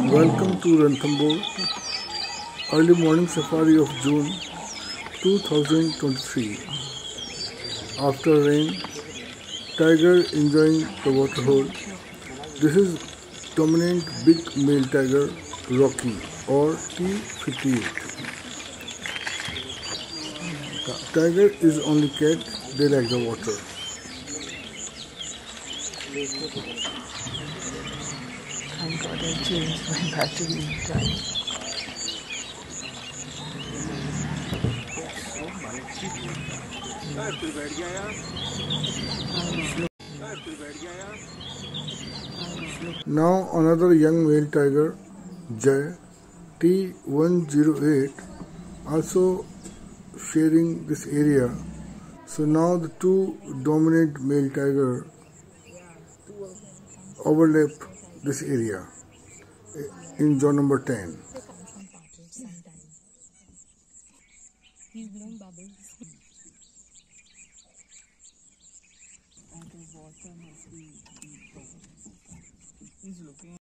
Welcome to Ranthambore, early morning safari of June 2023. After rain, tiger enjoying the waterhole. This is dominant big male tiger, Rocky or T58. Tiger is only cat, they like the water. Thank God I changed my battery in time. Now another young male tiger, Jai T108, also sharing this area. So now the two dominant male tiger overlap this area in zone number 10. He's blowing bubbles. He's looking